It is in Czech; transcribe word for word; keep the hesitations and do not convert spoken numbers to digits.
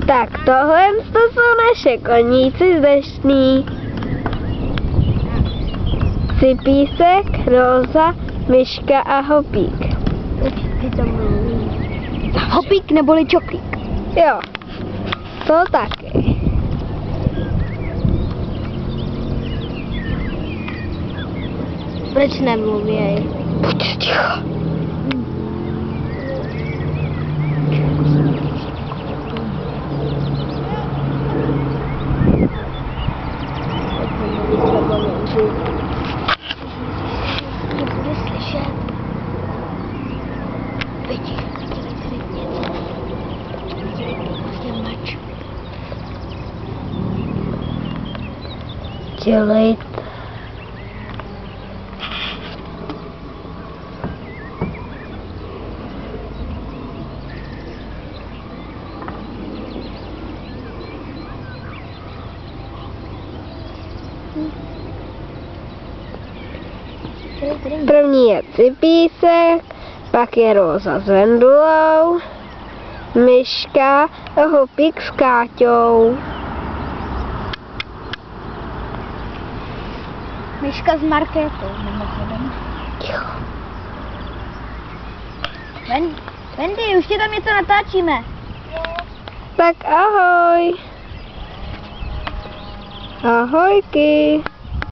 Tak tohle to jsou naše koníci z Deštný. Cypísek, Róza, Myška a Hopík. Hopík neboli Čoklík. Jo, to taky. Proč nemluvěj? Buď ticho. Nebude slyšet. Vidí, viděli tady něco. Viděli prostě mač. Dělejte. První je Cypísek, pak je Róza s Vendulou, Myška a Hopík s Káťou. Myška s Markétou, mimochodem. Ticho. Ven, Wendy, už tě tam něco natáčíme. Tak ahoj. Ahojky.